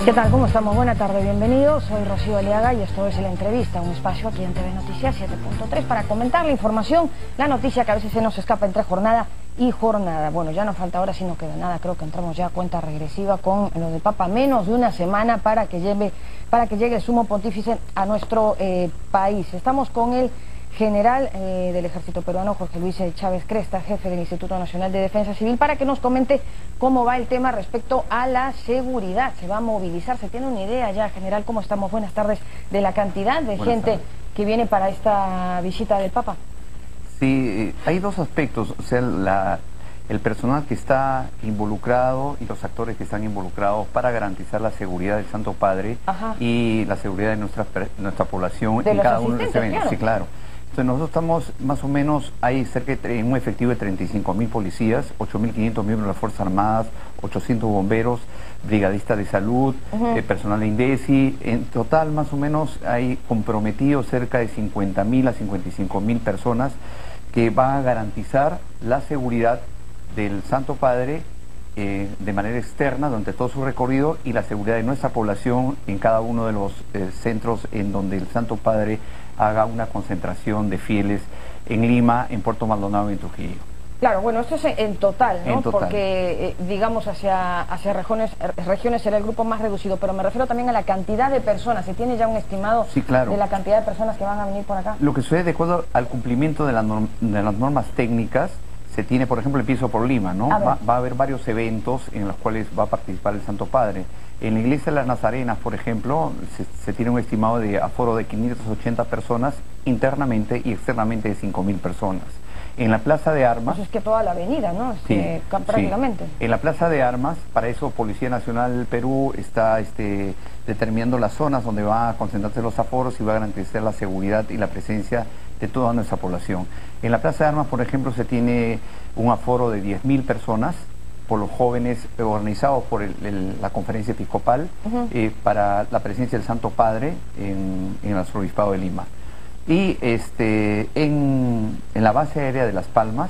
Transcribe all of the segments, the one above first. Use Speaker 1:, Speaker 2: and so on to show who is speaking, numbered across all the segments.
Speaker 1: ¿Qué tal? ¿Cómo estamos? Buena tarde, bienvenidos. Soy Rocío Aliaga y esto es La Entrevista, un espacio aquí en TV Noticias 7.3 para comentar la información, la noticia que a veces se nos escapa entre jornada y jornada. Bueno, ya no falta ahora, sino que de nada, creo que entramos ya a cuenta regresiva con lo de Papa. Menos de una semana para que llegue el sumo pontífice a nuestro país. Estamos con el general del Ejército Peruano, Jorge Luis Chávez Cresta, jefe del Instituto Nacional de Defensa Civil, para que nos comente cómo va el tema respecto a la seguridad. ¿Se va a movilizar? ¿Se tiene una idea ya, general? ¿Cómo estamos? Buenas tardes. De la cantidad de gente que viene para esta visita del Papa.
Speaker 2: Sí, hay dos aspectos, o sea, el personal que está involucrado y los actores que están involucrados para garantizar la seguridad del Santo Padre. Ajá. Y la seguridad de nuestra población en cada uno de los eventos. Claro. Sí, claro. Entonces nosotros estamos más o menos, hay cerca de un efectivo de 35.000 policías, 8.500 miembros de las Fuerzas Armadas, 800 bomberos, brigadistas de salud, personal de INDECI. En total más o menos hay comprometidos cerca de 50.000 a 55.000 personas que van a garantizar la seguridad del Santo Padre de manera externa durante todo su recorrido y la seguridad de nuestra población en cada uno de los centros en donde el Santo Padre haga una concentración de fieles en Lima, en Puerto Maldonado y en Trujillo.
Speaker 1: Claro, bueno, esto es en total, ¿no?
Speaker 2: En total.
Speaker 1: Porque, digamos, hacia regiones será el grupo más reducido, pero me refiero también a la cantidad de personas. ¿Se tiene ya un estimado de la cantidad de personas que van a venir por acá?
Speaker 2: Lo que sucede de acuerdo al cumplimiento de las normas técnicas, se tiene, por ejemplo, el piso por Lima, ¿no? Va a haber varios eventos en los cuales va a participar el Santo Padre. En la Iglesia de las Nazarenas, por ejemplo, se tiene un estimado de aforo de 580 personas internamente y externamente de 5.000 personas. En la Plaza de Armas...
Speaker 1: Pues es que toda la avenida, ¿no?
Speaker 2: Sí,
Speaker 1: prácticamente.
Speaker 2: Sí. En la Plaza de Armas, para eso Policía Nacional del Perú está determinando las zonas donde van a concentrarse los aforos y va a garantizar la seguridad y la presencia de toda nuestra población. En la Plaza de Armas, por ejemplo, se tiene un aforo de 10.000 personas por los jóvenes organizados por la Conferencia Episcopal para la presencia del Santo Padre en el Arzobispado de Lima. Y en la base aérea de Las Palmas,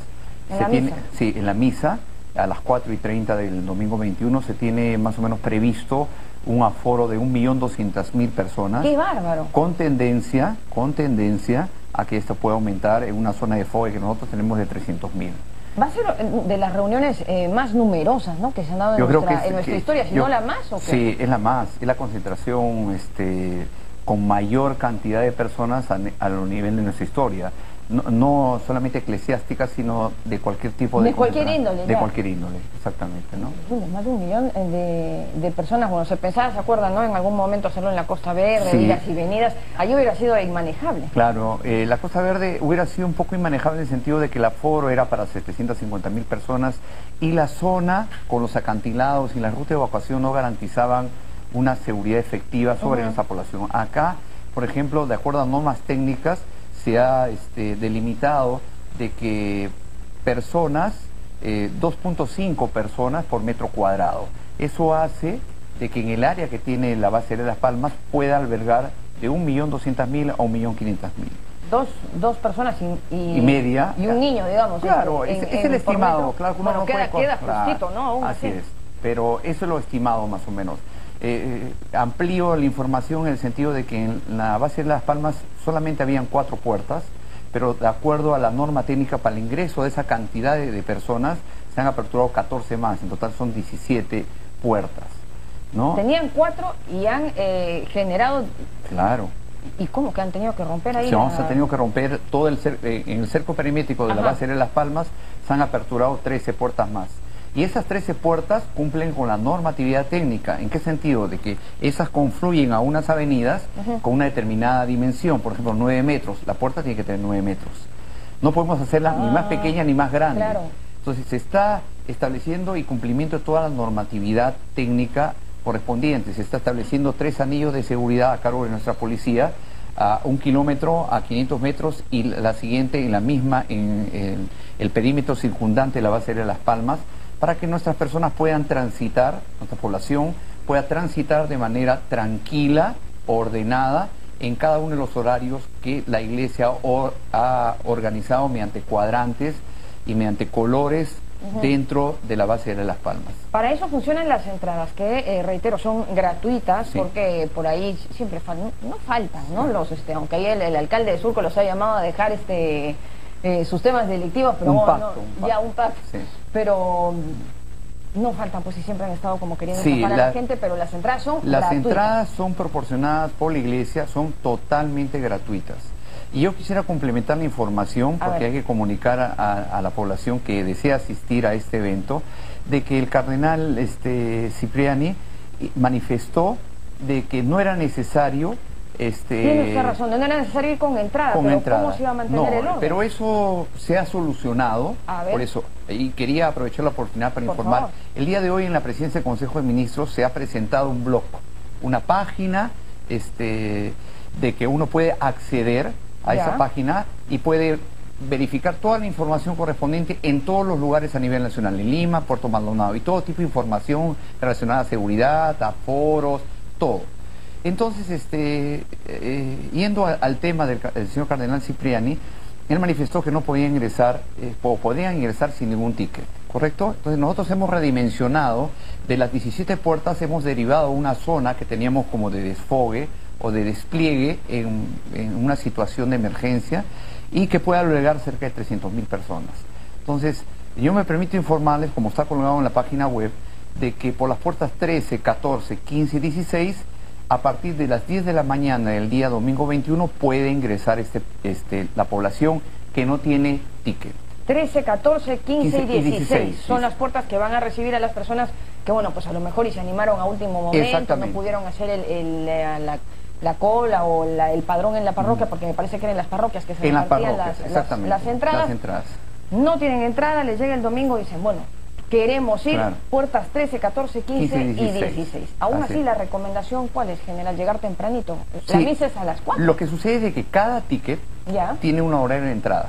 Speaker 2: en la misa, a las 4:30 del domingo 21, se tiene más o menos previsto un aforo de 1.200.000 personas.
Speaker 1: ¡Qué bárbaro!
Speaker 2: Con tendencia a que esto pueda aumentar en una zona de FOE que nosotros tenemos de 300.000.
Speaker 1: Va a ser de las reuniones más numerosas, ¿no?, que se han dado en nuestra historia, si no la más, ¿o qué?
Speaker 2: Sí, es la más, es la concentración con mayor cantidad de personas a lo nivel de nuestra historia. No solamente eclesiástica, sino de cualquier tipo
Speaker 1: de cualquier índole.
Speaker 2: De cualquier índole, exactamente, ¿no?
Speaker 1: Más de 1 millón de personas. Bueno, se pensaba, ¿se acuerdan, no?, en algún momento hacerlo en la Costa Verde, idas y venidas. Allí hubiera sido inmanejable.
Speaker 2: Claro, la Costa Verde hubiera sido un poco inmanejable en el sentido de que el aforo era para 750.000 personas y la zona, con los acantilados y la ruta de evacuación, no garantizaban una seguridad efectiva sobre nuestra población. Acá, por ejemplo, de acuerdo a normas técnicas, se ha delimitado de que personas, 2.5 personas por metro cuadrado. Eso hace de que en el área que tiene la base aérea de Las Palmas pueda albergar de 1.200.000 a 1.500.000.
Speaker 1: Dos personas y
Speaker 2: media.
Speaker 1: Y un niño, digamos.
Speaker 2: Claro, es el estimado. Claro,
Speaker 1: bueno, no queda justito, ¿no? Aún
Speaker 2: así es, pero eso es lo estimado más o menos. Amplío la información en el sentido de que en la base de Las Palmas solamente habían 4 puertas, pero de acuerdo a la norma técnica para el ingreso de esa cantidad de personas se han aperturado 14 más, en total son 17 puertas, ¿no?
Speaker 1: Tenían 4 y han generado...
Speaker 2: Claro.
Speaker 1: ¿Y cómo que han tenido que romper ahí?
Speaker 2: Se han tenido que romper todo en el cerco perimétrico de la base aérea de Las Palmas, se han aperturado 13 puertas más. Y esas 13 puertas cumplen con la normatividad técnica. ¿En qué sentido? De que esas confluyen a unas avenidas con una determinada dimensión, por ejemplo 9 metros. La puerta tiene que tener 9 metros. No podemos hacerla ni más pequeña ni más grande.
Speaker 1: Claro.
Speaker 2: Entonces se está estableciendo y cumplimiento de toda la normatividad técnica correspondiente. Se está estableciendo 3 anillos de seguridad a cargo de nuestra policía, a 1 kilómetro, a 500 metros y la siguiente en la misma, en el perímetro circundante de la base aérea de Las Palmas, para que nuestras personas puedan transitar, nuestra población pueda transitar de manera tranquila, ordenada, en cada uno de los horarios que la Iglesia ha organizado mediante cuadrantes y mediante colores dentro de la base de Las Palmas.
Speaker 1: Para eso funcionan las entradas, que reitero, son gratuitas, porque por ahí siempre no faltan, ¿no? Aunque ahí el alcalde de Surco los ha llamado a dejar sus temas delictivos, pero
Speaker 2: un pacto.
Speaker 1: Sí. Pero no faltan, pues, si siempre han estado como queriendo escapar a la gente, pero las entradas son gratuitas.
Speaker 2: Las entradas son proporcionadas por la iglesia, son totalmente gratuitas. Y yo quisiera complementar la información, porque hay que comunicar a la población que desea asistir a este evento, de que el cardenal Cipriani manifestó de que no era necesario...
Speaker 1: Tiene usted razón, no era necesario ir con entrada, ¿cómo se iba a mantener el orden?
Speaker 2: Pero eso se ha solucionado, por eso, y quería aprovechar la oportunidad para informar. El día de hoy en la presidencia del Consejo de Ministros se ha presentado un blog, una página de que uno puede acceder a esa página y puede verificar toda la información correspondiente en todos los lugares a nivel nacional, en Lima, Puerto Maldonado, y todo tipo de información relacionada a seguridad, a foros, todo. Entonces, yendo al tema del señor cardenal Cipriani, él manifestó que no podía ingresar, podían ingresar sin ningún ticket, ¿correcto? Entonces nosotros hemos redimensionado, de las 17 puertas hemos derivado una zona que teníamos como de desfogue o de despliegue en una situación de emergencia y que puede albergar cerca de 300.000 personas. Entonces, yo me permito informarles, como está colgado en la página web, de que por las puertas 13, 14, 15 y 16, a partir de las 10 de la mañana del día domingo 21 puede ingresar la población que no tiene ticket. 13, 14, 15 y 16
Speaker 1: son las puertas que van a recibir a las personas que, bueno, pues a lo mejor y se animaron a último momento, no pudieron hacer la cola o el padrón en la parroquia, porque me parece que eran en las parroquias que se repartían las entradas. No tienen entrada, les llega el domingo y dicen, bueno, queremos ir, puertas 13, 14, 15 y 16. Aún así, la recomendación, ¿cuál es, general? Llegar tempranito. La misa es a las 4.
Speaker 2: Lo que sucede es que cada ticket tiene una horario de entrada.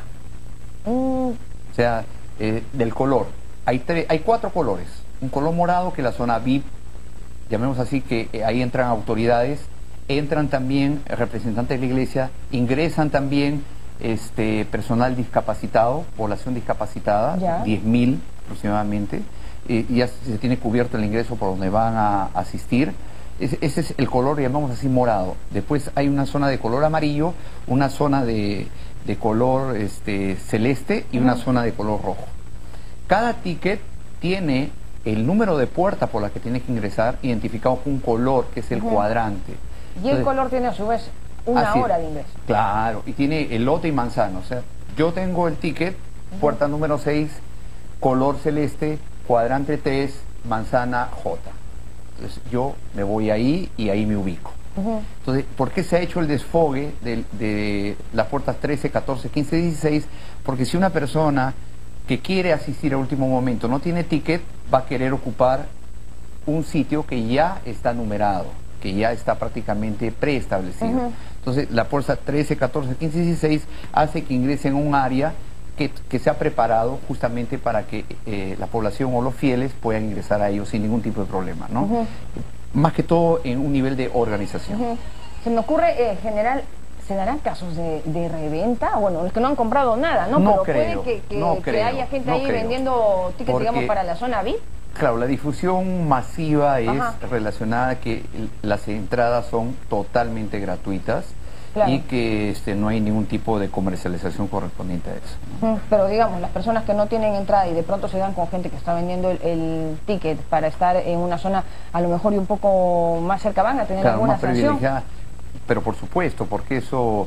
Speaker 2: O sea, del color. Hay 4 colores. Un color morado, que es la zona VIP, llamemos así, que ahí entran autoridades, entran también representantes de la iglesia, ingresan también personal discapacitado, población discapacitada, 10.000 aproximadamente, ya se tiene cubierto el ingreso por donde van a asistir. Ese es el color, llamamos así, morado. Después hay una zona de color amarillo, una zona de color celeste y una zona de color rojo. Cada ticket tiene el número de puerta por la que tiene que ingresar identificado con un color, que es el cuadrante.
Speaker 1: Y el color tiene a su vez una hora de ingreso.
Speaker 2: Claro, y tiene elote y manzana. O sea, yo tengo el ticket, puerta número 6, color celeste, cuadrante 3, manzana J. Entonces yo me voy ahí y ahí me ubico. Entonces, ¿por qué se ha hecho el desfogue de las puertas 13, 14, 15, 16? Porque si una persona que quiere asistir a último momento no tiene ticket, va a querer ocupar un sitio que ya está numerado, que ya está prácticamente preestablecido. Entonces, la puerta 13, 14, 15 y 16 hace que ingresen a un área que se ha preparado justamente para que la población o los fieles puedan ingresar a ellos sin ningún tipo de problema, ¿no? Más que todo en un nivel de organización.
Speaker 1: Se me ocurre, general, ¿se darán casos de reventa? Bueno, los que no han comprado nada, ¿no?
Speaker 2: No
Speaker 1: pero
Speaker 2: creo,
Speaker 1: puede que haya gente ahí vendiendo tickets, digamos, para la zona VIP.
Speaker 2: Claro, la difusión masiva es relacionada a que las entradas son totalmente gratuitas. Y que no hay ningún tipo de comercialización correspondiente a eso, ¿no?
Speaker 1: Pero digamos, las personas que no tienen entrada y de pronto se dan con gente que está vendiendo el ticket para estar en una zona a lo mejor y un poco más cerca, van a tener alguna sanción.
Speaker 2: Pero por supuesto, porque eso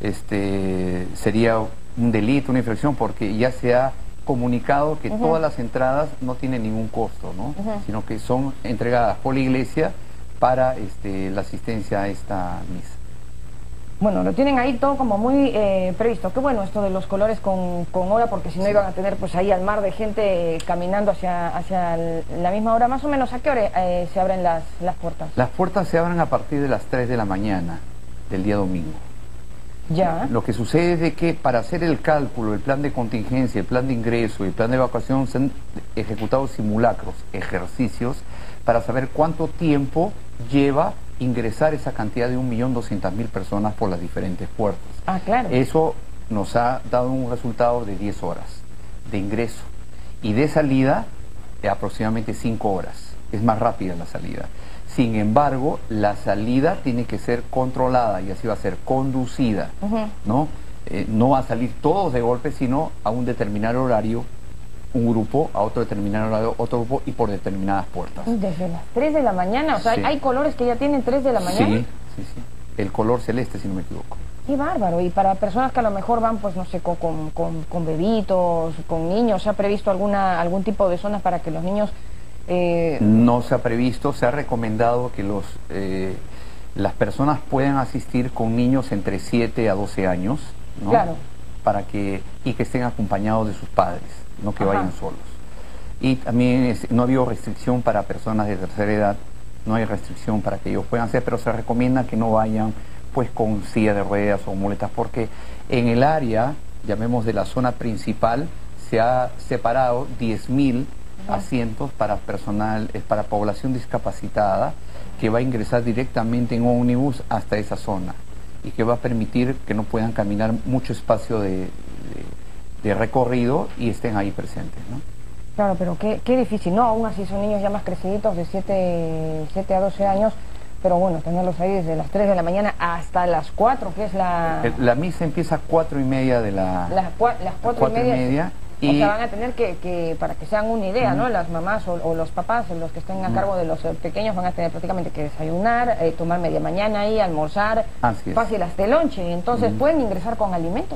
Speaker 2: sería un delito, una infracción, porque ya se ha comunicado que todas las entradas no tienen ningún costo, ¿no? Sino que son entregadas por la iglesia para la asistencia a esta misa.
Speaker 1: Bueno, lo tienen ahí todo como muy previsto. Qué bueno esto de los colores con hora, porque si no iban a tener pues ahí al mar de gente caminando hacia la misma hora. Más o menos, ¿a qué hora se abren las puertas?
Speaker 2: Las puertas se abren a partir de las 3 de la mañana del día domingo.
Speaker 1: Ya.
Speaker 2: Lo que sucede es de que para hacer el cálculo, el plan de contingencia, el plan de ingreso y el plan de evacuación, se han ejecutado simulacros, ejercicios, para saber cuánto tiempo lleva ingresar esa cantidad de 1.200.000 personas por las diferentes puertas.
Speaker 1: Ah, claro.
Speaker 2: Eso nos ha dado un resultado de 10 horas de ingreso. y de salida aproximadamente 5 horas. Es más rápida la salida. Sin embargo, la salida tiene que ser controlada y así va a ser conducida, ¿no? No va a salir todos de golpe, sino a un determinado horario, un grupo, a otro determinado horario, otro grupo y por determinadas puertas.
Speaker 1: Desde las 3 de la mañana, o sea, sí. Hay colores que ya tienen 3 de la mañana.
Speaker 2: Sí, sí, sí. El color celeste, si no me equivoco.
Speaker 1: Qué bárbaro. Y para personas que a lo mejor van, pues no sé, con bebitos, con niños, ¿se ha previsto algún tipo de zonas para que los niños...
Speaker 2: No se ha previsto, se ha recomendado que las personas puedan asistir con niños entre 7 a 12 años, ¿no?
Speaker 1: Claro.
Speaker 2: Y que estén acompañados de sus padres, no que vayan solos. Y también no ha habido restricción para personas de tercera edad, no hay restricción para que ellos puedan hacer, pero se recomienda que no vayan pues con silla de ruedas o muletas, porque en el área, llamemos de la zona principal, se ha separado 10.000 asientos para personal, para población discapacitada, que va a ingresar directamente en ómnibus hasta esa zona y que va a permitir que no puedan caminar mucho espacio de recorrido y estén ahí presentes, ¿no?
Speaker 1: Claro, pero qué difícil, ¿no? Aún así son niños ya más creciditos, de 7 a 12 años, pero bueno, tenerlos ahí desde las 3 de la mañana hasta las 4, que es
Speaker 2: La misa empieza a 4:30 de la...
Speaker 1: Las 4:30. O sea, van a tener que para que se hagan una idea, ¿no? Las mamás o los papás, los que estén a cargo de los pequeños, van a tener prácticamente que desayunar, tomar media mañana ahí, almorzar, fácil hasta el lonche. Entonces, ¿pueden ingresar con alimentos?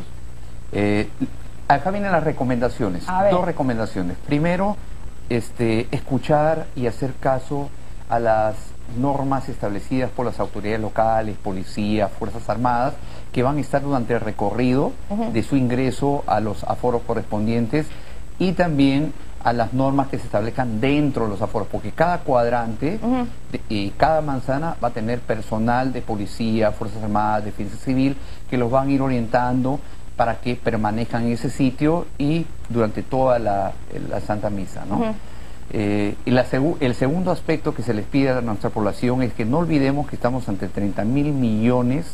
Speaker 2: Acá vienen las recomendaciones, 2 recomendaciones. Primero, escuchar y hacer caso a las normas establecidas por las autoridades locales, policía, fuerzas armadas, que van a estar durante el recorrido de su ingreso a los aforos correspondientes y también a las normas que se establezcan dentro de los aforos, porque cada cuadrante y cada manzana va a tener personal de policía, fuerzas armadas, defensa civil, que los van a ir orientando para que permanezcan en ese sitio y durante toda la Santa Misa, ¿no? Y el segundo aspecto que se les pide a nuestra población es que no olvidemos que estamos ante 30.000 millones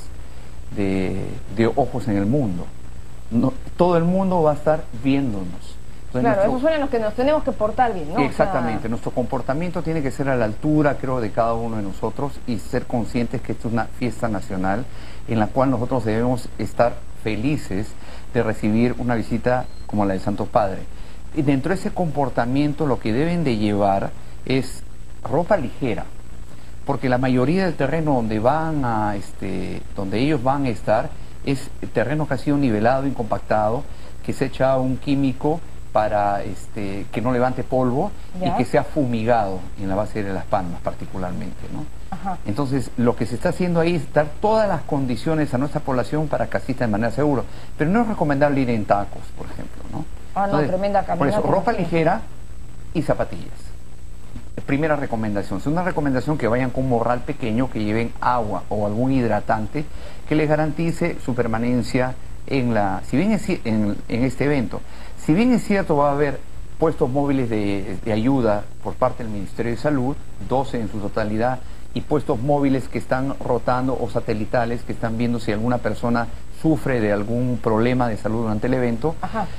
Speaker 2: de ojos en el mundo. Todo el mundo va a estar viéndonos. Entonces,
Speaker 1: claro, esos son los que nos tenemos que portar bien, ¿no?
Speaker 2: Exactamente, nuestro comportamiento tiene que ser a la altura, creo, de cada uno de nosotros y ser conscientes que esto es una fiesta nacional en la cual nosotros debemos estar felices de recibir una visita como la del Santo Padre. Y dentro de ese comportamiento lo que deben de llevar es ropa ligera, porque la mayoría del terreno donde ellos van a estar es terreno que ha sido nivelado, incompactado, que se echa un químico para que no levante polvo y que sea fumigado en la base de Las Palmas particularmente, ¿no? Entonces lo que se está haciendo ahí es dar todas las condiciones a nuestra población para que asista de manera segura, pero no es recomendable ir en tacos, por ejemplo, ¿no? Entonces,
Speaker 1: tremenda caminata.
Speaker 2: Por eso, ropa ligera y zapatillas. Primera recomendación. Segunda recomendación, que vayan con un morral pequeño, que lleven agua o algún hidratante que les garantice su permanencia en este evento. Si bien es cierto, va a haber puestos móviles de ayuda por parte del Ministerio de Salud, 12 en su totalidad, y puestos móviles que están rotando o satelitales que están viendo si alguna persona sufre de algún problema de salud durante el evento.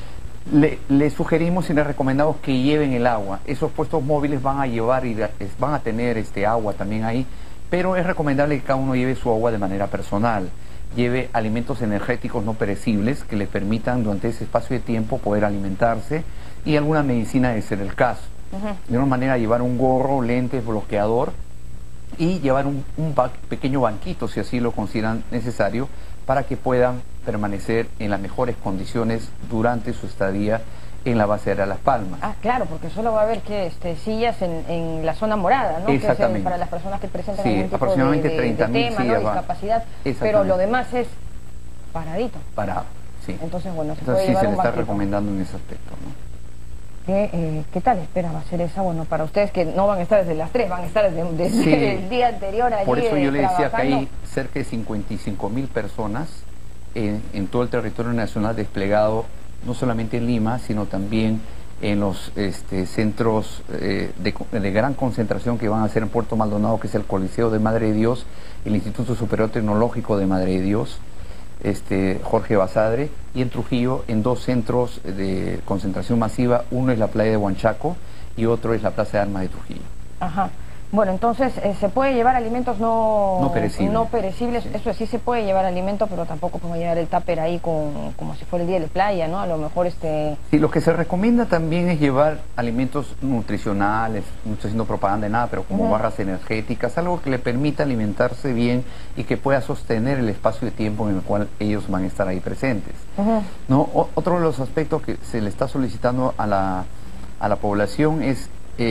Speaker 2: Le sugerimos y le recomendamos que lleven el agua. Esos puestos móviles van a tener agua también ahí, pero es recomendable que cada uno lleve su agua de manera personal, lleve alimentos energéticos no perecibles que le permitan durante ese espacio de tiempo poder alimentarse y alguna medicina de ser el caso. De una manera, llevar un gorro, lentes, bloqueador y llevar un pequeño banquito si así lo consideran necesario, para que puedan permanecer en las mejores condiciones durante su estadía en la base de Las Palmas.
Speaker 1: Claro, porque solo va a haber sillas en la zona morada, ¿no?
Speaker 2: Exactamente.
Speaker 1: Que es para las personas que presentan algún tipo
Speaker 2: aproximadamente
Speaker 1: de
Speaker 2: 30.000
Speaker 1: tema, ¿no? Discapacidad, pero lo demás es paradito.
Speaker 2: Parado, sí.
Speaker 1: Entonces, bueno,
Speaker 2: sí se le está recomendando en ese aspecto, ¿no?
Speaker 1: ¿Qué tal espera va a ser esa? Bueno, para ustedes que no van a estar desde las 3, van a estar desde el día anterior allí.
Speaker 2: Por eso yo le decía que hay cerca de 55.000 personas en todo el territorio nacional desplegado, no solamente en Lima, sino también en los centros de gran concentración que van a ser en Puerto Maldonado, que es el Coliseo de Madre de Dios, el Instituto Superior Tecnológico de Madre de Dios, Jorge Basadre, y en Trujillo en 2 centros de concentración masiva. Uno es la playa de Huanchaco y otro es la Plaza de Armas de Trujillo.
Speaker 1: Ajá. Bueno, entonces se puede llevar alimentos no perecibles.
Speaker 2: Sí.
Speaker 1: Eso sí se puede llevar alimentos, pero tampoco como llevar el tupper ahí como si fuera el día de la playa, ¿no? A lo mejor
Speaker 2: Sí, lo que se recomienda también es llevar alimentos nutricionales, no estoy haciendo propaganda de nada, pero como barras energéticas, algo que le permita alimentarse bien y que pueda sostener el espacio de tiempo en el cual ellos van a estar ahí presentes. ¿No? Otro de los aspectos que se le está solicitando a la población es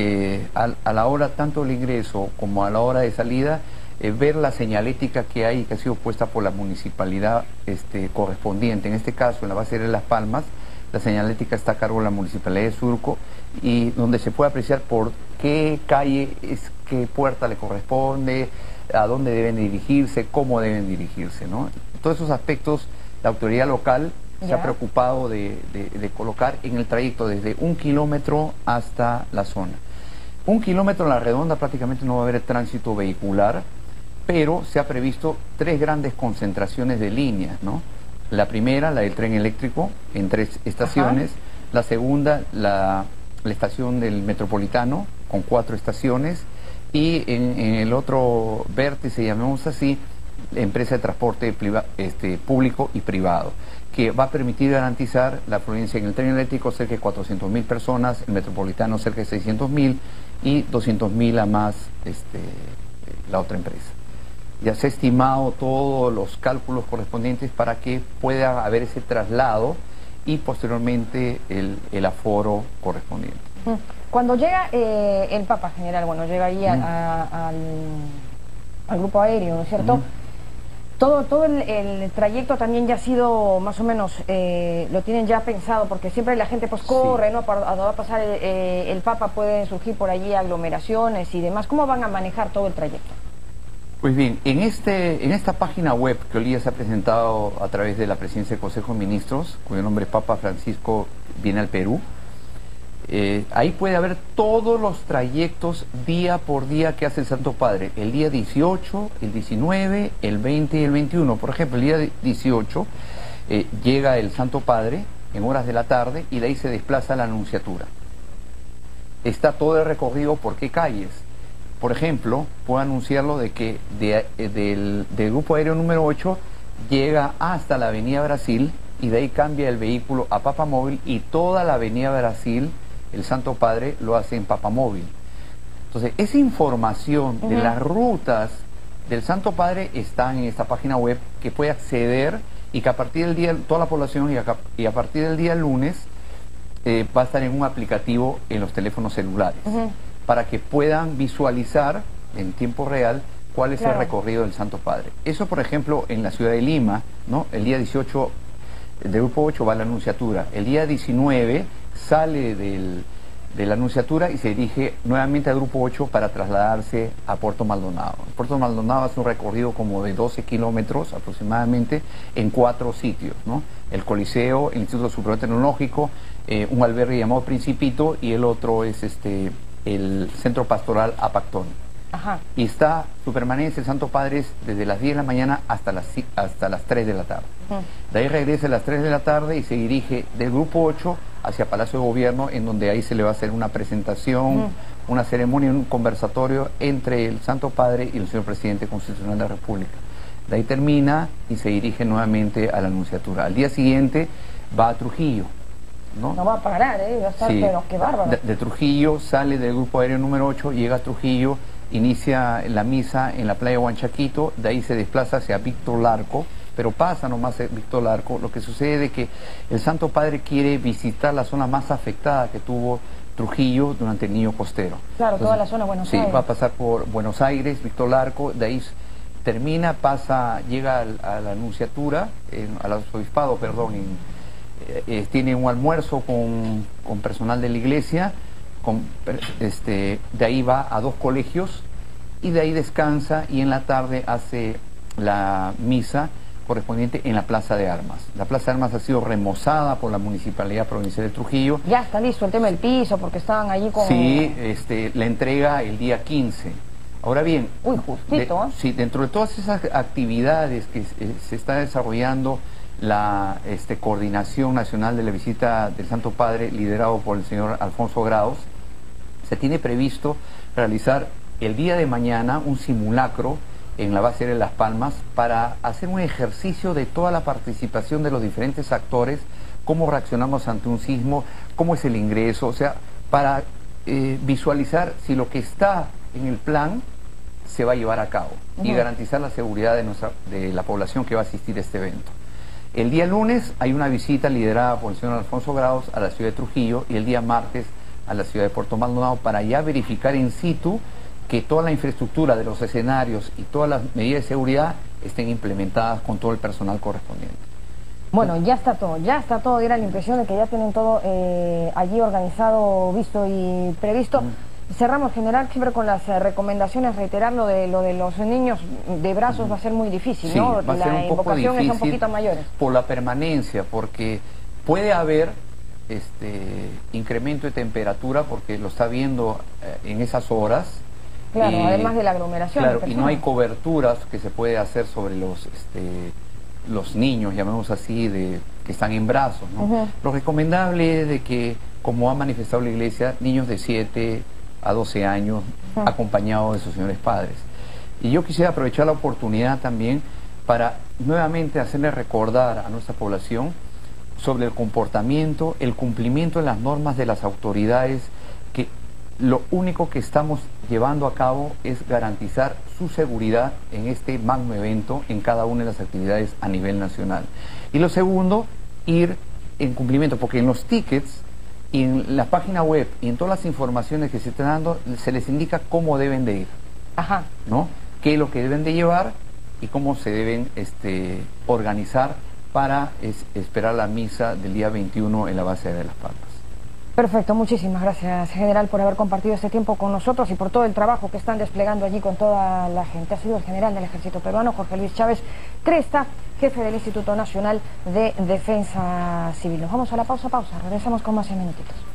Speaker 2: a la hora tanto del ingreso como a la hora de salida, ver la señalética que hay, que ha sido puesta por la municipalidad correspondiente. En este caso, en la base de Las Palmas, la señalética está a cargo de la Municipalidad de Surco, y donde se puede apreciar por qué calle, qué puerta le corresponde, a dónde deben dirigirse, cómo deben dirigirse, ¿no? Todos esos aspectos la autoridad local se ha preocupado de colocar en el trayecto desde 1 kilómetro hasta la zona. 1 kilómetro en la redonda prácticamente no va a haber tránsito vehicular, pero se ha previsto 3 grandes concentraciones de líneas, ¿no? La primera, la del tren eléctrico, en 3 estaciones. La segunda, la estación del Metropolitano, con 4 estaciones. Y en el otro vértice, llamemos así, la empresa de transporte público y privado, que va a permitir garantizar la afluencia en el tren eléctrico cerca de 400.000 personas, el Metropolitano cerca de 600.000 y 200.000 a más la otra empresa. Ya se ha estimado todos los cálculos correspondientes para que pueda haber ese traslado y posteriormente el aforo correspondiente.
Speaker 1: Cuando llega el Papa General, bueno, llega ahí al grupo aéreo, ¿no es cierto? Todo el trayecto también ya ha sido más o menos, lo tienen ya pensado, porque siempre la gente pues corre, ¿no? A donde va a pasar el Papa pueden surgir por allí aglomeraciones y demás. ¿Cómo van a manejar todo el trayecto?
Speaker 2: Pues bien, en esta página web que hoy día se ha presentado a través de la presidencia del Consejo de Ministros, cuyo nombre es Papa Francisco viene al Perú, ahí puede haber todos los trayectos día por día que hace el Santo Padre. El día 18, el 19, el 20 y el 21. Por ejemplo, el día 18 llega el Santo Padre en horas de la tarde y de ahí se desplaza a la Anunciatura. Está todo el recorrido por qué calles. Por ejemplo, puedo anunciarlo de que del grupo aéreo número 8 llega hasta la Avenida Brasil y de ahí cambia el vehículo a Papamóvil, y toda la Avenida Brasil el Santo Padre lo hace en Papamóvil. Entonces, esa información de las rutas del Santo Padre está en esta página web, que puede acceder, y que a partir del día, toda la población, y a partir del día lunes va a estar en un aplicativo en los teléfonos celulares, para que puedan visualizar en tiempo real cuál es el recorrido del Santo Padre. Eso, por ejemplo, en la ciudad de Lima, ¿no? El día 18 del grupo 8 va a la Anunciatura. El día 19 sale de la Anunciatura y se dirige nuevamente al grupo 8 para trasladarse a Puerto Maldonado. Puerto Maldonado hace un recorrido como de 12 kilómetros aproximadamente en 4 sitios, ¿no? El Coliseo, el Instituto Superior Tecnológico, un albergue llamado Principito, y el otro es el Centro Pastoral Apactón. Y está su permanencia el Santo Padre desde las 10 de la mañana hasta las 3 de la tarde. De ahí regresa a las 3 de la tarde y se dirige del grupo 8 hacia Palacio de Gobierno, en donde ahí se le va a hacer una presentación, una ceremonia, un conversatorio entre el Santo Padre y el señor Presidente Constitucional de la República. De ahí termina y se dirige nuevamente a la Anunciatura. Al día siguiente va a Trujillo.
Speaker 1: No va a parar, va a estar, pero qué bárbaro.
Speaker 2: De Trujillo sale del grupo aéreo número 8, llega a Trujillo, inicia la misa en la playa de Huanchaquito, de ahí se desplaza hacia Víctor Larco, pero pasa nomás Víctor Larco. Lo que sucede es que el Santo Padre quiere visitar la zona más afectada que tuvo Trujillo durante el Niño Costero.
Speaker 1: Claro, entonces, toda la zona de Buenos Aires.
Speaker 2: Sí, va a pasar por Buenos Aires, Víctor Larco, de ahí termina, llega a la Anunciatura, al Arzobispado, perdón, tiene un almuerzo con personal de la iglesia, de ahí va a 2 colegios y de ahí descansa, y en la tarde hace la misa correspondiente en la Plaza de Armas. La Plaza de Armas ha sido remozada por la Municipalidad Provincial de Trujillo.
Speaker 1: Ya está listo el tema del piso, porque estaban allí con...
Speaker 2: Sí, la entrega el día 15. Ahora bien,
Speaker 1: uy, justito,
Speaker 2: sí, dentro de todas esas actividades que se está desarrollando la Coordinación Nacional de la Visita del Santo Padre, liderado por el señor Alfonso Grados, se tiene previsto realizar el día de mañana un simulacro en la base de Las Palmas para hacer un ejercicio de toda la participación de los diferentes actores, cómo reaccionamos ante un sismo, cómo es el ingreso, o sea, para visualizar si lo que está en el plan se va a llevar a cabo y garantizar la seguridad de la población que va a asistir a este evento. El día lunes hay una visita liderada por el señor Alfonso Grados a la ciudad de Trujillo y el día martes a la ciudad de Puerto Maldonado para ya verificar in situ que toda la infraestructura de los escenarios y todas las medidas de seguridad estén implementadas con todo el personal correspondiente.
Speaker 1: Bueno, ya está todo, diera la impresión de que ya tienen todo allí organizado, visto y previsto. Cerramos, general, siempre con las recomendaciones, reiterar lo de los niños de brazos va a ser muy difícil,
Speaker 2: sí,
Speaker 1: ¿no?
Speaker 2: Va a ser
Speaker 1: la
Speaker 2: un poco
Speaker 1: invocación
Speaker 2: difícil
Speaker 1: es un poquito mayores.
Speaker 2: Por la permanencia, porque puede haber incremento de temperatura, porque lo está viendo en esas horas.
Speaker 1: Claro, además de la aglomeración.
Speaker 2: Claro, y no hay coberturas que se puede hacer sobre los niños, llamemos así, que están en brazos, ¿no? Lo recomendable es de que, como ha manifestado la Iglesia, niños de 7 a 12 años acompañados de sus señores padres. Y yo quisiera aprovechar la oportunidad también para nuevamente hacerle recordar a nuestra población sobre el comportamiento, el cumplimiento de las normas de las autoridades, que lo único que estamos llevando a cabo es garantizar su seguridad en este magno evento, en cada una de las actividades a nivel nacional. Y lo segundo, ir en cumplimiento, porque en los tickets y en la página web y en todas las informaciones que se están dando, se les indica cómo deben de ir, ¿no? Qué es lo que deben de llevar y cómo se deben organizar para esperar la misa del día 21 en la base de Las Palmas.
Speaker 1: Perfecto, muchísimas gracias, general, por haber compartido este tiempo con nosotros y por todo el trabajo que están desplegando allí con toda la gente. Ha sido el general del Ejército Peruano, Jorge Luis Chávez Cresta, jefe del Instituto Nacional de Defensa Civil. Nos vamos a la pausa, regresamos con más en minutitos.